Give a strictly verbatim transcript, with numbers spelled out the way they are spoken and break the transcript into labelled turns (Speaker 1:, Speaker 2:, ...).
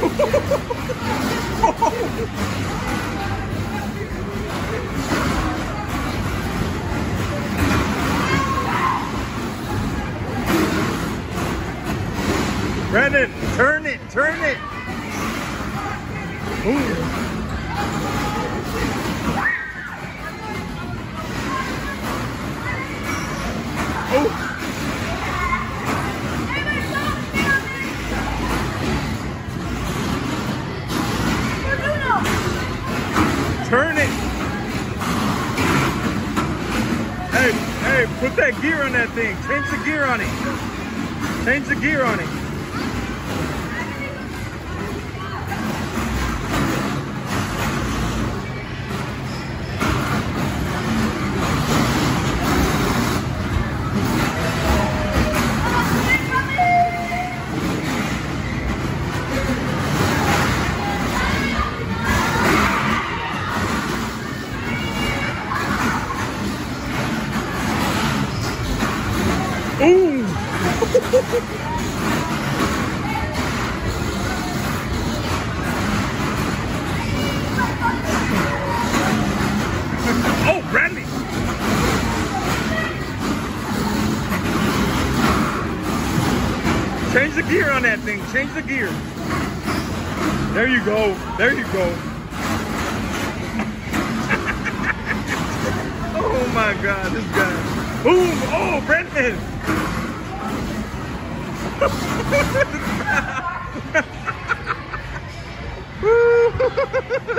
Speaker 1: Brandon, turn it, turn it. Ooh. Oh. Turn it. Hey, hey, put that gear on that thing. Change the gear on it. Change the gear on it. Ooh! Oh, Randy! Change the gear on that thing. Change the gear. There you go. There you go. Oh my God, this guy. Boom! Oh, Brendan! Woo!